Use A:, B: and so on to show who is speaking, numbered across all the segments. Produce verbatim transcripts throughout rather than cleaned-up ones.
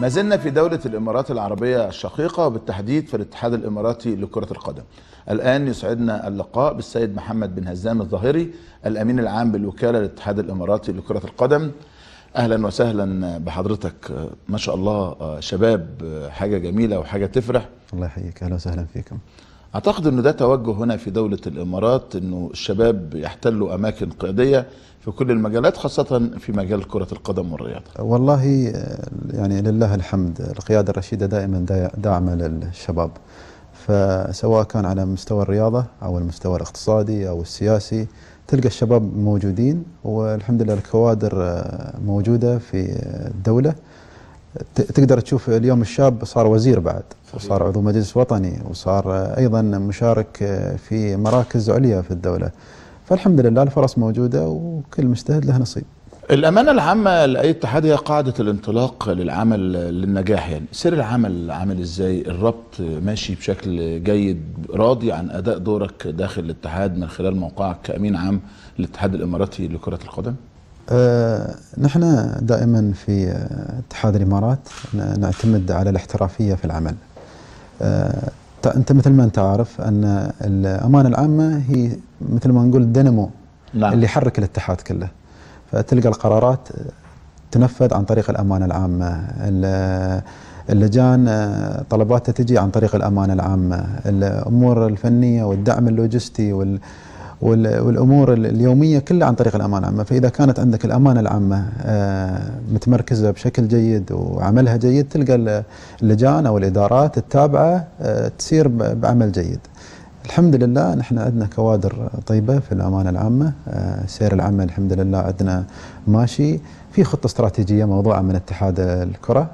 A: ما زلنا في دولة الإمارات العربية الشقيقة وبالتحديد في الاتحاد الإماراتي لكرة القدم. الآن يسعدنا اللقاء بالسيد محمد بن هزام الظاهري الأمين العام بالوكالة للاتحاد الإماراتي لكرة القدم. أهلا وسهلا بحضرتك. ما شاء الله شباب، حاجة جميلة وحاجة تفرح.
B: الله يحييك، أهلا وسهلا فيكم.
A: أعتقد أنه ده توجه هنا في دولة الإمارات، أنه الشباب يحتلوا أماكن قيادية في كل المجالات، خاصة في مجال كرة القدم والرياضة.
B: والله يعني لله الحمد، القيادة الرشيدة دائما داعمة للشباب، فسواء كان على مستوى الرياضة أو المستوى الاقتصادي أو السياسي تلقى الشباب موجودين، والحمد لله الكوادر موجودة في الدولة. تقدر تشوف اليوم الشاب صار وزير بعد، وصار عضو مجلس وطني، وصار أيضا مشارك في مراكز عليا في الدولة. فالحمد لله الفرص موجودة وكل مجتهد له نصيب.
A: الأمانة العامة لأي اتحاد هي قاعدة الانطلاق للعمل للنجاح. يعني سير العمل عامل ازاي؟ الربط ماشي بشكل جيد؟ راضي عن أداء دورك داخل الاتحاد من خلال موقعك كأمين عام للاتحاد الإماراتي لكرة القدم؟
B: أه نحن دائما في اتحاد الإمارات نعتمد على الاحترافية في العمل. أه أنت مثل ما أنت عارف أن الأمانة العامة هي مثل ما نقول الدينامو، نعم، اللي يحرك الاتحاد كله. فتلقى القرارات تنفذ عن طريق الأمانة العامة، اللجان طلباتها تجي عن طريق الأمانة العامة، الأمور الفنية والدعم اللوجستي وال والأمور اليومية كلها عن طريق الأمانة العامة. فإذا كانت عندك الأمانة العامة متمركزة بشكل جيد وعملها جيد، تلقى اللجان أو الإدارات التابعة تسير بعمل جيد. الحمد لله نحن عندنا كوادر طيبة في الأمانة العامة. سير العمل الحمد لله عندنا ماشي في خطة استراتيجية موضوعة من اتحاد الكرة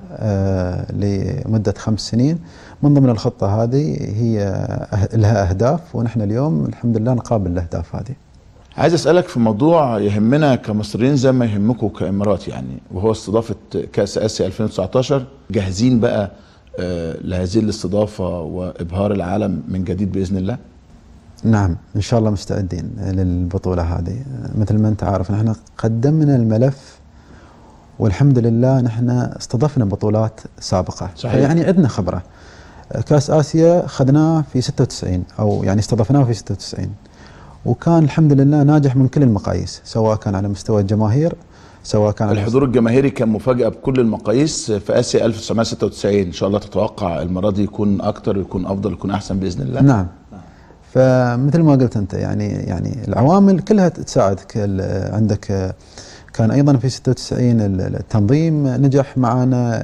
B: لمدة خمس سنين. من ضمن الخطة هذه هي لها أهداف، ونحن اليوم الحمد لله نقابل الأهداف هذه.
A: عايز أسألك في موضوع يهمنا كمصريين زي ما يهمكم كإمارات، يعني وهو استضافة كأس آسيا ألفين وتسعة عشر. جاهزين بقى لهذه الاستضافة وإبهار العالم من جديد بإذن الله؟
B: نعم إن شاء الله مستعدين للبطولة هذه. مثل ما أنت عارف نحن قدمنا الملف والحمد لله نحن استضفنا بطولات سابقة، صحيح. يعني عندنا خبرة. كأس آسيا خذناه في ستة وتسعين، أو يعني استضفناه في ستة وتسعين، وكان الحمد لله ناجح من كل المقاييس، سواء كان على مستوى الجماهير، سواء كان
A: الحضور الجماهيري كان مفاجأة بكل المقاييس في آسيا ألف وتسعمائة وستة وتسعين. إن شاء الله تتوقع المرة دي يكون أكتر ويكون أفضل ويكون أحسن بإذن الله؟
B: نعم. فمثل ما قلت أنت يعني يعني العوامل كلها تساعدك. عندك كان أيضا في ستة وتسعين التنظيم نجح معنا،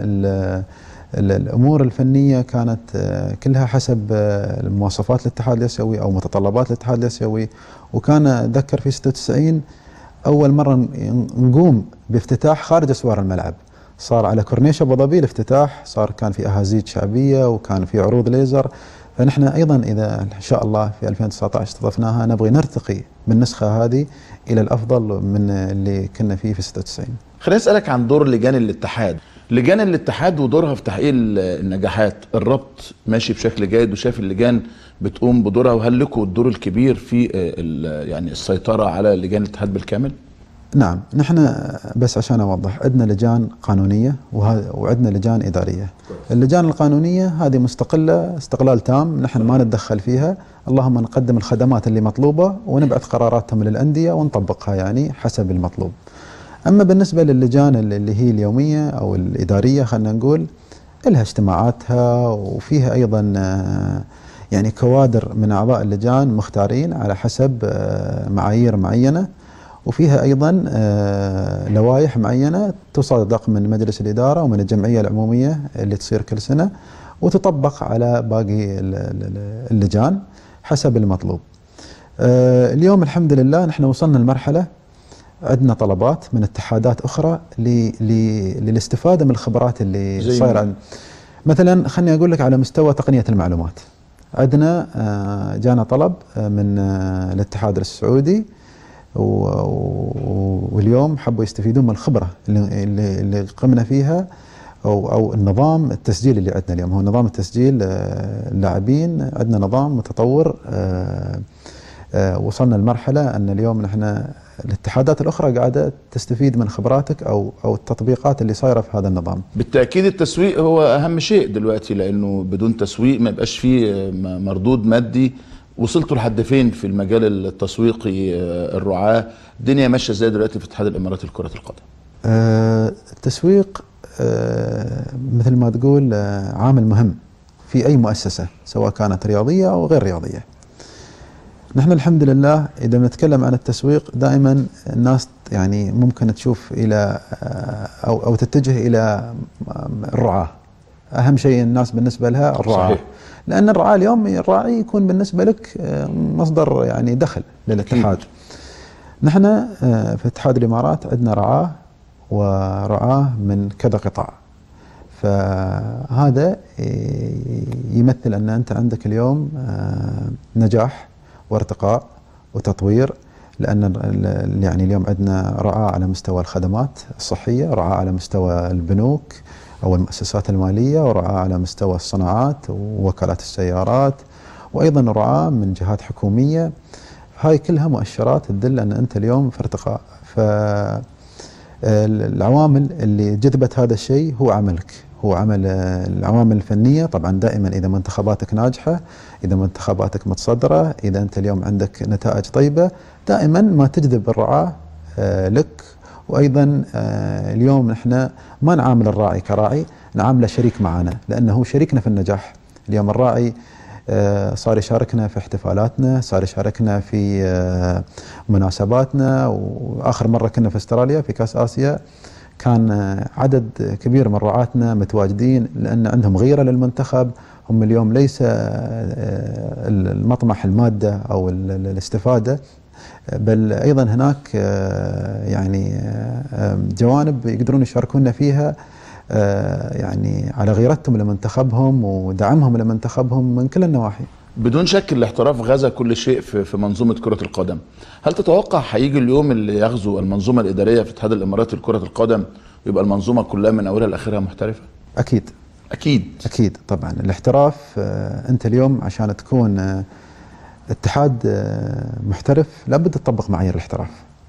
B: الأمور الفنية كانت كلها حسب مواصفات الاتحاد الآسيوي أو متطلبات الاتحاد الآسيوي. وكان أتذكر في ستة وتسعين أول مرة نقوم بافتتاح خارج أسوار الملعب، صار على كورنيش أبو ظبي الافتتاح، صار كان في أهازيج شعبية وكان في عروض ليزر. فنحن أيضا إذا إن شاء الله في ألفين وتسعة عشر استضفناها نبغي نرتقي بالنسخة هذه إلى الأفضل من اللي كنا فيه في ستة وتسعين.
A: خليني أسألك عن دور لجان الاتحاد. لجان الاتحاد ودورها في تحقيق النجاحات. الربط ماشي بشكل جيد وشايف اللجان بتقوم بدورها، وهل لكم الدور الكبير في يعني السيطرة على لجان الاتحاد بالكامل؟
B: نعم نحن بس عشان أوضح، عندنا لجان قانونية وعندنا لجان إدارية. اللجان القانونية هذه مستقلة استقلال تام، نحن ما نتدخل فيها، اللهم نقدم الخدمات اللي مطلوبة ونبعث قراراتهم للأندية ونطبقها يعني حسب المطلوب. أما بالنسبة للجان اللي هي اليومية أو الإدارية خلينا نقول لها اجتماعاتها، وفيها أيضا يعني كوادر من أعضاء اللجان مختارين على حسب معايير معينة، وفيها أيضا لوائح معينة تصدق من مجلس الإدارة ومن الجمعية العمومية اللي تصير كل سنة، وتطبق على باقي اللجان حسب المطلوب. اليوم الحمد لله نحن وصلنا لمرحلة عندنا طلبات من اتحادات أخرى للاستفادة من الخبرات اللي صايرة عندنا. مثلا خلني أقول لك على مستوى تقنية المعلومات، عندنا جانا طلب من الاتحاد السعودي، واليوم حبوا يستفيدون من الخبرة اللي, اللي قمنا فيها، أو, أو النظام التسجيل اللي عندنا اليوم. هو نظام التسجيل اللاعبين عندنا نظام متطور. وصلنا لمرحلة أن اليوم نحن الاتحادات الاخرى قاعده تستفيد من خبراتك او او التطبيقات اللي صايره في هذا النظام.
A: بالتاكيد التسويق هو اهم شيء دلوقتي، لانه بدون تسويق ما يبقاش فيه مردود مادي. وصلتوا لحد فين في المجال التسويقي؟ الرعاة الدنيا ماشيه ازاي دلوقتي في الاتحاد الاماراتي لكره القدم؟
B: أه التسويق أه مثل ما تقول أه عامل مهم في اي مؤسسه سواء كانت رياضيه او غير رياضيه. نحن الحمد لله اذا بنتكلم عن التسويق دائما الناس يعني ممكن تشوف الى او او تتجه الى الرعاة. اهم شيء الناس بالنسبه لها الرعاة. صحيح. لان الرعاة اليوم الراعي يكون بالنسبه لك مصدر يعني دخل للاتحاد. نحن في اتحاد الامارات عندنا رعاة ورعاة من كذا قطاع. فهذا يمثل ان انت عندك اليوم نجاح وارتقاء وتطوير، لان يعني اليوم عندنا رعاة على مستوى الخدمات الصحيه، رعاة على مستوى البنوك او المؤسسات الماليه، ورعاة على مستوى الصناعات ووكالات السيارات، وايضا رعاة من جهات حكوميه. هاي كلها مؤشرات تدل ان انت اليوم في ارتقاء. فالعوامل اللي جذبت هذا الشيء هو عملك، هو عمل العوامل الفنية. طبعا دائما إذا منتخباتك ناجحة، إذا منتخباتك متصدرة، إذا أنت اليوم عندك نتائج طيبة، دائما ما تجذب الرعاة لك. وأيضا اليوم نحن ما نعامل الراعي كراعي، نعامله شريك معنا، لأنه شريكنا في النجاح. اليوم الراعي صار يشاركنا في احتفالاتنا، صار يشاركنا في مناسباتنا. وآخر مرة كنا في استراليا في كأس آسيا كان عدد كبير من رعاتنا متواجدين، لأن عندهم غيرة للمنتخب. هم اليوم ليس المطمح المادة أو الاستفادة، بل أيضا هناك يعني جوانب يقدرون يشاركونا فيها يعني على غيرتهم لمنتخبهم ودعمهم لمنتخبهم من كل النواحي.
A: بدون شك الاحتراف غزا كل شيء في في منظومه كره القدم. هل تتوقع هيجي اليوم اللي يغزو المنظومه الاداريه في الاتحاد الاماراتي لكره القدم ويبقى المنظومه كلها من اولها لاخرها محترفه؟
B: اكيد
A: اكيد
B: اكيد طبعا. الاحتراف انت اليوم عشان تكون اتحاد محترف لابد تطبق معايير الاحتراف.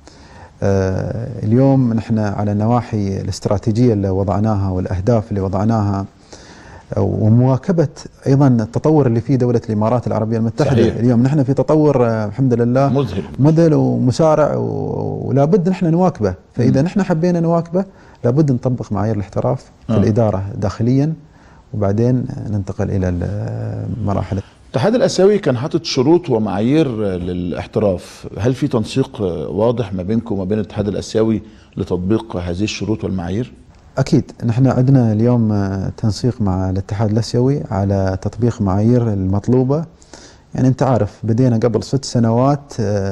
B: اليوم نحن على النواحي الاستراتيجية اللي وضعناها والاهداف اللي وضعناها، ومواكبة أيضا التطور اللي فيه دولة الإمارات العربية المتحدة. صحيح. اليوم نحن في تطور الحمد لله
A: مذهل
B: مذهل ومسارع، ولا بد نحن نواكبه. فإذا م. نحن حبينا نواكبه لابد نطبق معايير الاحتراف في آه. الإدارة داخليا، وبعدين ننتقل إلى المراحل.
A: الاتحاد الآسيوي كان حاطط شروط ومعايير للاحتراف. هل في تنسيق واضح ما بينكم وما بين الاتحاد الآسيوي لتطبيق هذه الشروط والمعايير؟
B: أكيد نحن عندنا اليوم تنسيق مع الاتحاد الآسيوي على تطبيق معايير المطلوبة. يعني أنت عارف بدينا قبل ست سنوات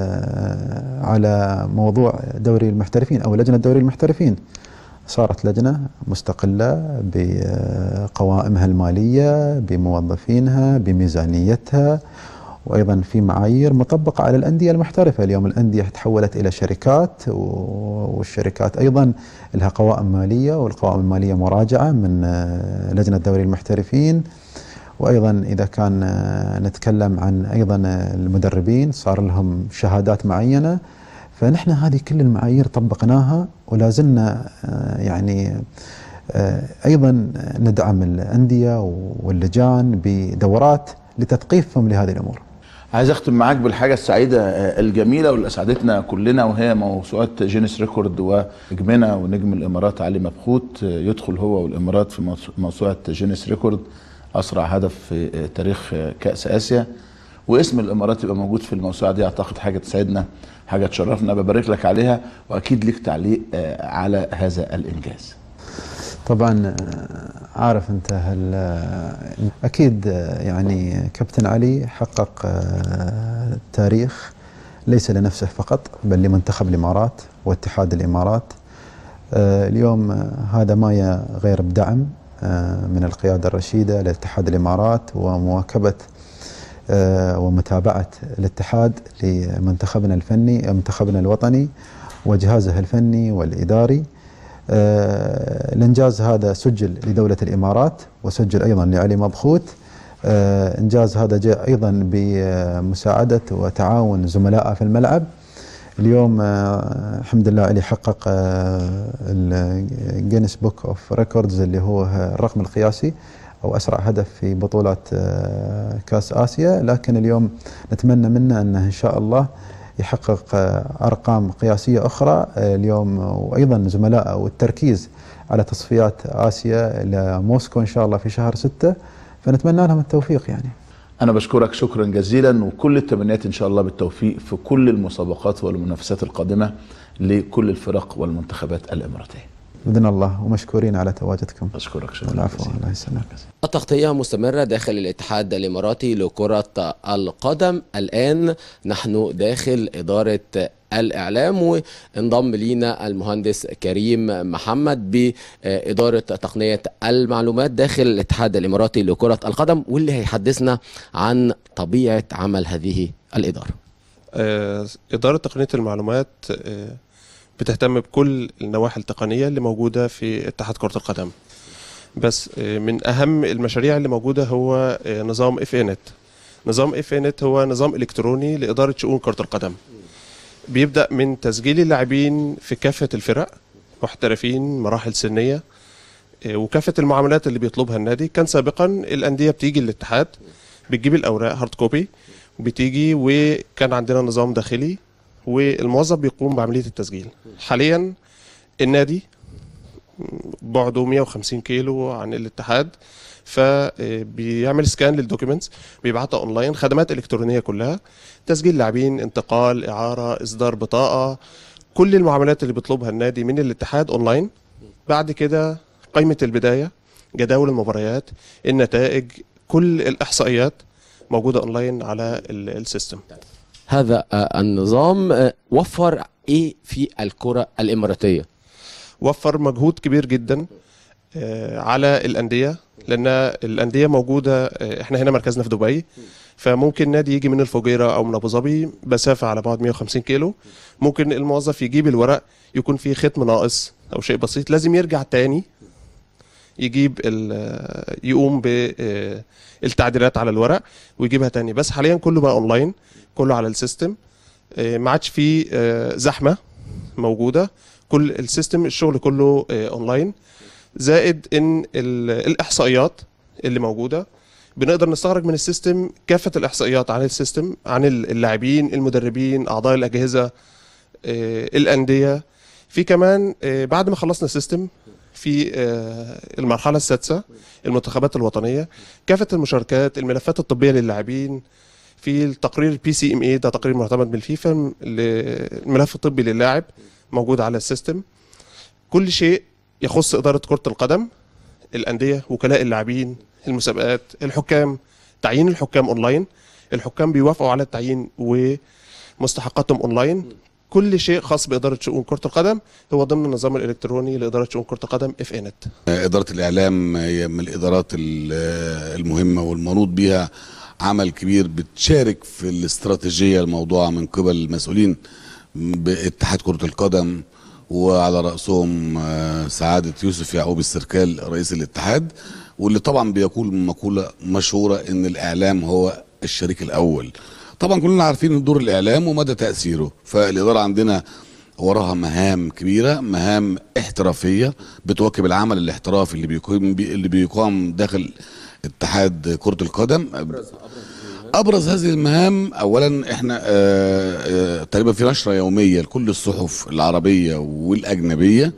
B: على موضوع دوري المحترفين أو لجنة دوري المحترفين. صارت لجنة مستقلة بقوائمها المالية، بموظفينها، بميزانيتها، وأيضا في معايير مطبقة على الأندية المحترفة. اليوم الأندية تحولت إلى شركات، والشركات أيضا لها قوائم مالية، والقوائم المالية مراجعة من لجنة دوري المحترفين. وأيضا إذا كان نتكلم عن أيضا المدربين صار لهم شهادات معينة. فنحن هذه كل المعايير طبقناها، ولا زلنا يعني أيضا ندعم الأندية واللجان بدورات لتثقيفهم لهذه الأمور.
A: عايز اختم معاك بالحاجه السعيده الجميله واللي اسعدتنا كلنا، وهي موسوعه جينيس ريكورد. ونجمنا ونجم الامارات علي مبخوت يدخل هو والامارات في موسوعه جينيس ريكورد اسرع هدف في تاريخ كاس اسيا، واسم الامارات يبقى موجود في الموسوعه دي. اعتقد حاجه تسعدنا، حاجه تشرفنا. ببارك لك عليها، واكيد لك تعليق على هذا الانجاز.
B: طبعا عارف انت هل اكيد يعني كابتن علي حقق تاريخ ليس لنفسه فقط بل لمنتخب الامارات واتحاد الامارات. اليوم هذا ما غير بدعم من القياده الرشيده لاتحاد الامارات، ومواكبه ومتابعه الاتحاد لمنتخبنا الفني منتخبنا الوطني وجهازه الفني والاداري. آه الانجاز هذا سجل لدولة الامارات وسجل ايضا لعلي مبخوت. آه انجاز هذا جاء ايضا بمساعدة وتعاون زملائه في الملعب. اليوم آه، الحمد لله اللي حقق الجينيس بوك اوف ريكوردز اللي هو الرقم القياسي او اسرع هدف في بطولة آه، كاس اسيا، لكن اليوم نتمنى منه انه ان شاء الله يحقق آه، ارقام قياسية اخرى آه، اليوم، وايضا زملائه والتركيز على تصفيات اسيا لموسكو ان شاء الله في شهر ستة، فنتمنى لهم التوفيق يعني.
A: أنا بشكرك شكرا جزيلا، وكل التمنيات إن شاء الله بالتوفيق في كل المسابقات والمنافسات القادمة لكل الفرق والمنتخبات الإماراتية
B: بإذن الله، ومشكورين على تواجدكم.
A: أشكرك شكرا
B: العفو،
A: جزيلا.
B: الله يسلمك.
C: التغطية مستمرة داخل الاتحاد الإماراتي لكرة القدم. الآن نحن داخل إدارة الإعلام، وانضم لينا المهندس كريم محمد بإدارة تقنية المعلومات داخل الاتحاد الإماراتي لكرة القدم، واللي هيحدثنا عن طبيعة عمل هذه الإدارة.
D: إدارة تقنية المعلومات بتهتم بكل النواحي التقنية اللي موجودة في اتحاد كرة القدم، بس من أهم المشاريع اللي موجودة هو نظام اف اي نت. نظام اف اي نت هو نظام إلكتروني لإدارة شؤون كرة القدم، بيبدأ من تسجيل اللاعبين في كافة الفرق، محترفين، مراحل سنية، وكافة المعاملات اللي بيطلبها النادي. كان سابقا الأندية بتيجي للاتحاد بتجيب الأوراق هارد كوبي بتيجي، وكان عندنا نظام داخلي والموظف بيقوم بعملية التسجيل. حاليا النادي بعده مئة وخمسين كيلو عن الاتحاد، فبيعمل سكان للدوكيومنتس بيبعتها اونلاين، خدمات الكترونيه كلها، تسجيل لاعبين، انتقال، اعاره، اصدار بطاقه، كل المعاملات اللي بيطلبها النادي من الاتحاد اونلاين. بعد كده قائمه البدايه، جداول المباريات، النتائج، كل الاحصائيات موجوده اونلاين على السيستم.
C: هذا النظام وفر ايه في الكرة الإماراتية؟
D: وفر مجهود كبير جدا على الأندية، لأن الأندية موجودة، احنا هنا مركزنا في دبي، فممكن نادي يجي من الفجيرة أو من أبو ظبي مسافة على بعد مئة وخمسين كيلو، ممكن الموظف يجيب الورق يكون فيه ختم ناقص أو شيء بسيط، لازم يرجع تاني يجيب يقوم بالتعديلات على الورق ويجيبها تاني. بس حاليا كله بقى اونلاين، كله على السيستم، ما عادش فيه زحمه موجوده، كل السيستم الشغل كله اونلاين. زائد ان الاحصائيات اللي موجوده بنقدر نستخرج من السيستم كافه الاحصائيات عن السيستم، عن اللاعبين، المدربين، اعضاء الاجهزه، الانديه. في كمان بعد ما خلصنا السيستم في المرحله السادسه المنتخبات الوطنيه، كافه المشاركات، الملفات الطبيه للاعبين، في التقرير البي سي ام اي، ده تقرير معتمد من الفيفا، الملف الطبي للاعب موجود على السيستم. كل شيء يخص اداره كره القدم، الانديه، وكلاء اللاعبين، المسابقات، الحكام، تعيين الحكام اونلاين، الحكام بيوافقوا على التعيين ومستحقاتهم اونلاين. كل شيء خاص بإدارة شؤون كرة القدم هو ضمن النظام الإلكتروني لإدارة شؤون كرة القدم اف اي نت.
E: إدارة الإعلام هي من الإدارات المهمة والمنوط بها عمل كبير، بتشارك في الاستراتيجية الموضوعة من قبل المسؤولين باتحاد كرة القدم، وعلى رأسهم سعادة يوسف يعقوب السركال رئيس الاتحاد، واللي طبعا بيقول مقولة مشهورة إن الإعلام هو الشريك الأول. طبعا كلنا عارفين دور الإعلام ومدى تأثيره، فالإدارة عندنا وراها مهام كبيرة، مهام احترافية بتواكب العمل الاحترافي اللي بيقام اللي بيقام داخل اتحاد كرة القدم. أبرز هذه المهام أولا احنا آآ آآ تقريبا في نشرة يومية لكل الصحف العربية والأجنبية،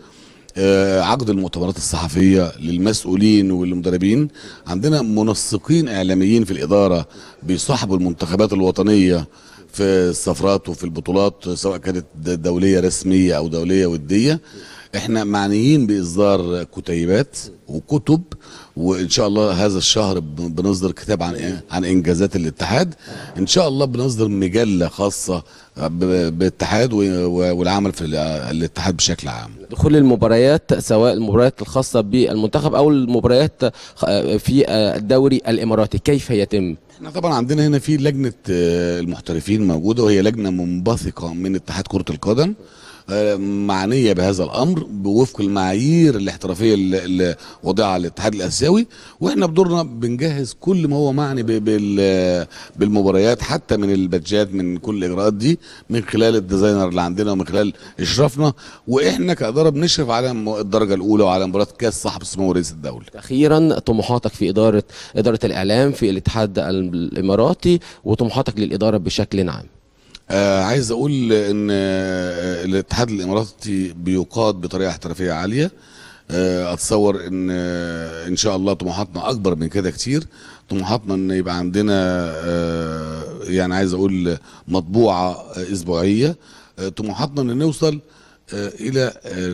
E: عقد المؤتمرات الصحفية للمسؤولين والمدربين. عندنا منسقين إعلاميين في الإدارة بيصاحبوا المنتخبات الوطنية في السفرات وفي البطولات، سواء كانت دولية رسمية أو دولية ودية. احنا معنيين بإصدار كتيبات وكتب، وإن شاء الله هذا الشهر بنصدر كتاب عن عن إنجازات الاتحاد. إن شاء الله بنصدر مجلة خاصة بالاتحاد والعمل في الاتحاد بشكل عام.
C: دخول المباريات، سواء المباريات الخاصة بالمنتخب أو المباريات في الدوري الإماراتي، كيف يتم؟
E: احنا طبعا عندنا هنا في لجنة المحترفين موجودة، وهي لجنة منبثقة من اتحاد كرة القدم، معنيه بهذا الامر بوفق المعايير الاحترافيه اللي وضعها الاتحاد الاسيوي، واحنا بدورنا بنجهز كل ما هو معني بالمباريات، حتى من البادجات، من كل الاجراءات دي، من خلال الديزاينر اللي عندنا ومن خلال اشرافنا، واحنا كاداره بنشرف على الدرجه الاولى وعلى مباراه كاس صاحب السمو رئيس الدوله.
C: اخيرا طموحاتك في اداره اداره الاعلام في الاتحاد الاماراتي وطموحاتك للاداره بشكل عام.
E: آه عايز اقول ان آه الاتحاد الاماراتي بيقاد بطريقه احترافيه عاليه. آه اتصور ان آه ان شاء الله طموحاتنا اكبر من كده كتير. طموحاتنا ان يبقى عندنا آه يعني عايز اقول مطبوعه آه اسبوعيه. آه طموحاتنا ان نوصل آه الى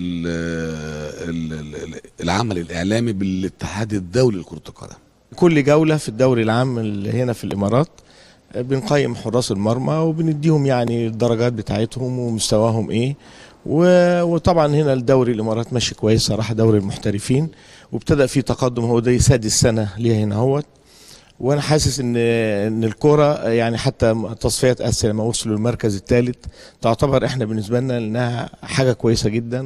E: العمل الاعلامي بالاتحاد الدولي لكره القدم.
F: كل جوله في الدوري العام اللي هنا في الامارات بنقيم حراس المرمى وبنديهم يعني الدرجات بتاعتهم ومستواهم ايه، وطبعا هنا الدوري الامارات ماشي كويس صراحه، دوري المحترفين، وابتدى فيه تقدم، هو ده سادس سنه ليها هنا اهوت. وانا حاسس ان ان الكوره يعني حتى تصفيات اسيا لما وصلوا للمركز الثالث تعتبر احنا بالنسبه لنا انها حاجه كويسه جدا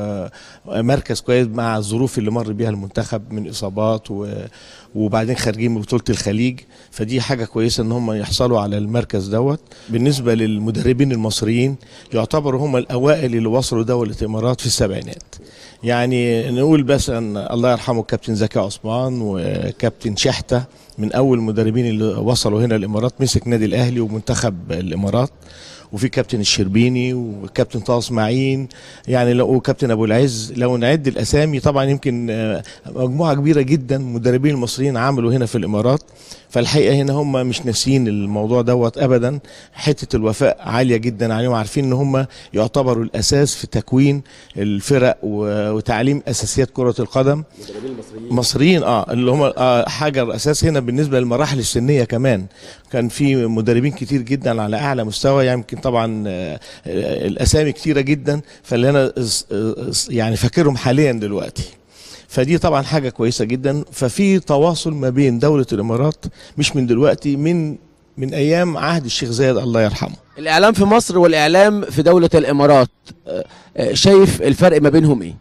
F: ومركز كويس مع الظروف اللي مر بيها المنتخب من اصابات وبعدين خارجين من بطوله الخليج، فدي حاجه كويسه ان هم يحصلوا على المركز دوت. بالنسبه للمدربين المصريين يعتبروا هم الاوائل اللي وصلوا دوله الامارات في السبعينات. يعني نقول بس ان الله يرحمه الكابتن زكي عثمان وكابتن شحته من اول المدربين اللي وصلوا هنا الامارات، مسك نادي الاهلي ومنتخب الامارات، وفي كابتن الشربيني وكابتن طه اسماعيل يعني لو كابتن ابو العز، لو نعد الاسامي طبعا يمكن مجموعه كبيره جدا مدربين المصريين عملوا هنا في الامارات. فالحقيقه هنا هم مش ناسيين الموضوع دوت ابدا، حته الوفاء عاليه جدا عليهم، عارفين ان هم يعتبروا الاساس في تكوين الفرق وتعليم اساسيات كره القدم.
C: المدربين المصريين
F: مصريين اه اللي هم آه حاجه الاساس هنا بالنسبه للمراحل السنيه كمان، كان في مدربين كتير جدا على اعلى مستوى، يعني يمكن طبعا آه الاسامي كتيره جدا فاللي انا يعني فاكرهم حاليا دلوقتي. فدي طبعا حاجه كويسه جدا. ففي تواصل ما بين دوله الامارات مش من دلوقتي، من من ايام عهد الشيخ زايد الله يرحمه.
C: الاعلام في مصر والاعلام في دوله الامارات شايف الفرق ما بينهم ايه؟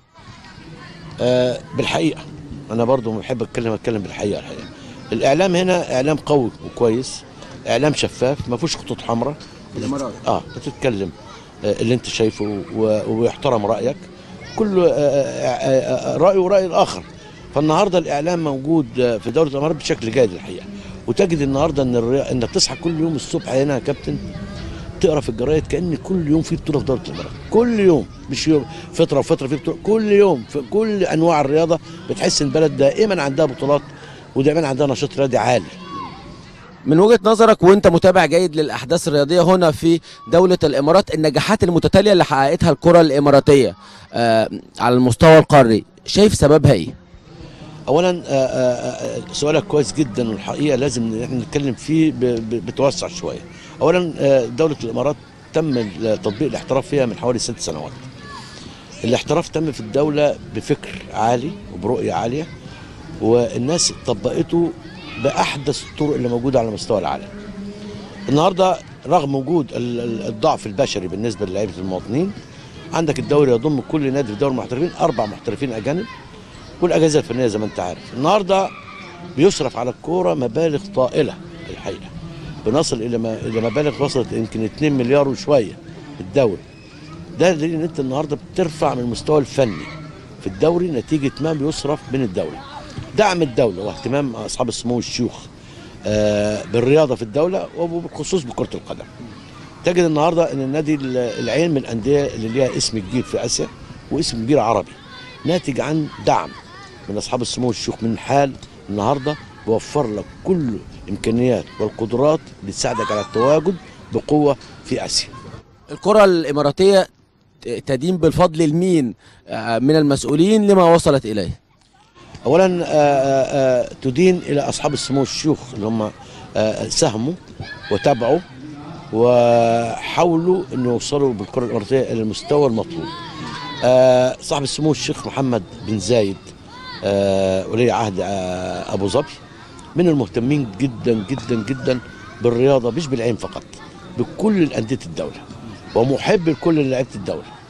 G: آه بالحقيقه انا برضو بحب اتكلم اتكلم بالحقيقه. الحقيقه الاعلام هنا اعلام قوي وكويس، اعلام شفاف ما فيهوش خطوط حمراء.
C: الامارات
G: اه بتتكلم آه اللي انت شايفه ويحترم رايك، كل رأي ورأي الآخر. فالنهارده الإعلام موجود في دولة الإمارات بشكل جيد الحقيقة، وتجد النهارده إن الرياضة إنك تصحى كل يوم الصبح هنا يا كابتن تقرا في الجرايد كأن كل يوم في بطولة في دولة الإمارات، كل يوم، مش يوم فترة وفترة في بطولة، كل يوم في كل أنواع الرياضة بتحس إن البلد دائما عندها بطولات ودائما عندها نشاط رياضي عالي.
C: من وجهة نظرك وانت متابع جيد للأحداث الرياضية هنا في دولة الإمارات، النجاحات المتتالية اللي حققتها الكرة الإماراتية آه على المستوى القاري، شايف سببها ايه؟
G: اولا آآ آآ سؤالك كويس جدا، والحقيقه لازم احنا نتكلم فيه بتوسع شويه. اولا دوله الامارات تم تطبيق الاحتراف فيها من حوالي ست سنوات. الاحتراف تم في الدوله بفكر عالي وبرؤيه عاليه، والناس طبقته باحدث الطرق اللي موجوده على مستوى العالم. النهارده رغم وجود الضعف البشري بالنسبه للاعيبه المواطنين، عندك الدوري يضم كل نادي في دوري المحترفين اربع محترفين اجانب والاجهزه الفنيه زي ما انت عارف. النهارده بيصرف على الكوره مبالغ طائله الحقيقه، بنصل الى ما الى مبالغ وصلت يمكن اتنين مليار وشويه الدوري. ده دليل ان انت النهارده بترفع من المستوى الفني في الدوري نتيجه ما بيصرف من الدوري. دعم الدوله واهتمام اصحاب السمو والشيوخ آه بالرياضه في الدوله وبالخصوص بكره القدم. تجد النهارده ان النادي العين من الانديه اللي ليها اسم كبير في اسيا واسم كبير عربي، ناتج عن دعم من اصحاب السمو والشيوخ من حال النهارده بيوفر لك كل الامكانيات والقدرات اللي تساعدك على التواجد بقوه في اسيا.
C: الكره الاماراتيه تدين بالفضل لمين من المسؤولين لما وصلت اليه؟
G: اولا آآ آآ تدين الى اصحاب السمو والشيوخ اللي هم ساهموا وتابعوا وحاولوا ان يوصلوا بالكره الاماراتيه الى المستوى المطلوب. صاحب السمو الشيخ محمد بن زايد ولي عهد ابو ظبي من المهتمين جدا جدا جدا بالرياضه، مش بالعين فقط، بكل الانديه الدوله، ومحب لكل لعيبه الدوله.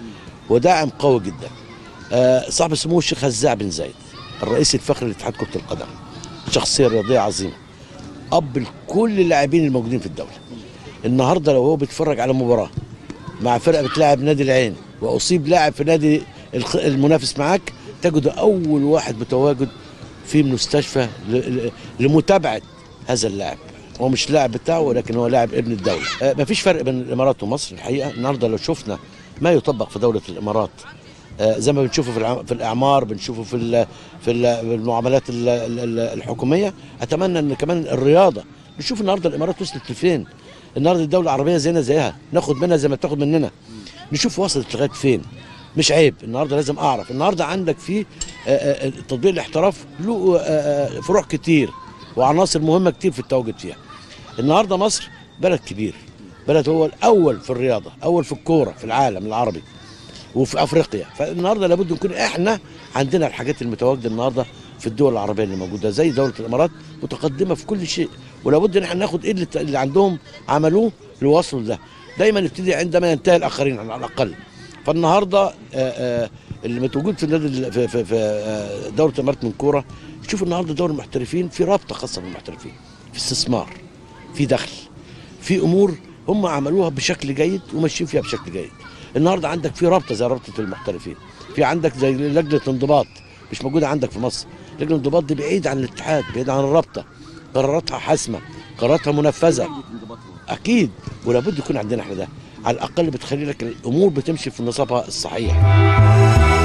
G: وداعم قوي جدا. آه صاحب السمو الشيخ هزاع بن زايد الرئيس الفخري لاتحاد كرة القدم، شخصية رياضية عظيمة، أب لكل اللاعبين الموجودين في الدولة. النهارده لو هو بيتفرج على مباراة مع فرقة بتلاعب نادي العين وأصيب لاعب في نادي المنافس معاك، تجد أول واحد متواجد في مستشفى لمتابعة هذا اللاعب. هو مش لاعب بتاعه ولكن هو لاعب ابن الدولة. آه مفيش فرق بين الإمارات ومصر الحقيقة. النهارده لو شفنا ما يطبق في دولة الإمارات آه زي ما بنشوفه في في الإعمار، بنشوفه في في المعاملات الحكومية، أتمنى إن كمان الرياضة نشوف النهارده الإمارات وصلت لفين. النهارده الدولة العربية زينا زيها، ناخد منها زي ما بتاخد مننا، نشوف وصلت لغاية فين. مش عيب النهارده لازم أعرف. النهارده عندك في تطبيق الاحتراف له فروع كتير وعناصر مهمة كتير في التواجد فيها. النهارده مصر بلد كبير، بلد هو الأول في الرياضة، أول في الكورة في العالم العربي وفي أفريقيا. فالنهارده لابد نكون إحنا عندنا الحاجات المتواجدة النهارده في الدول العربية اللي موجودة، زي دولة الإمارات متقدمة في كل شيء، ولابد ان احنا ناخد ايه اللي عندهم عملوه لوصلوا ده. دايما نبتدي عندما ينتهي الاخرين على الاقل. فالنهارده اللي متواجد في النادي في في, في دوله الامارات من كوره، شوف النهارده دوري المحترفين في رابطه خاصه بالمحترفين، في استثمار، في دخل، في امور هم عملوها بشكل جيد وماشيين فيها بشكل جيد. النهارده عندك في رابطه زي رابطه المحترفين، في عندك زي لجنه انضباط مش موجوده عندك في مصر. لجنه الانضباط دي بعيد عن الاتحاد، بعيد عن الرابطه، قراراتها حاسمه، قراراتها منفذه اكيد، ولابد يكون عندنا احنا ده على الاقل، بتخلي لك الامور بتمشي في نصابها الصحيح.